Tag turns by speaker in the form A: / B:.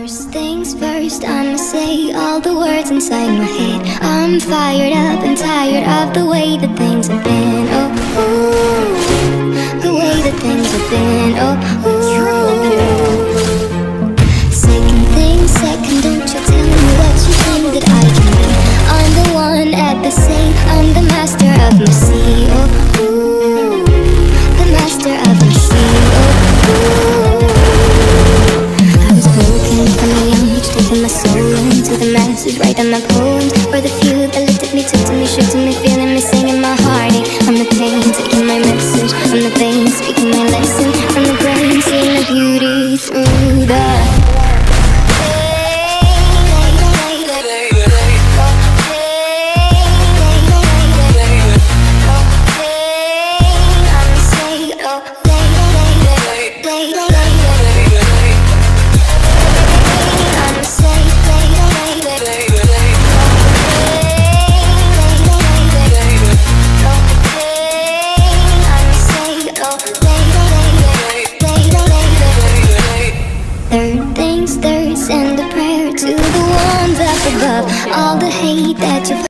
A: First things first, I'ma say all the words inside my head. I'm fired up and tired of the way that things have been. Oh, ooh, the way that things have been. Oh, ooh. Second thing second, don't you tell me what you think that I can be. I'm the one at the same, I'm the master of my sea. Oh, ooh, the master of my sea. Oh, ooh. Taking my soul into the masses, writing my poems for the few that looked at me, took to me, shook to me, feeling me, singing my heartache. From the pain, taking my message from the veins, speaking my lesson from the brain, seeing the beauty through the third, send a prayer to the ones up above. All the hate that you've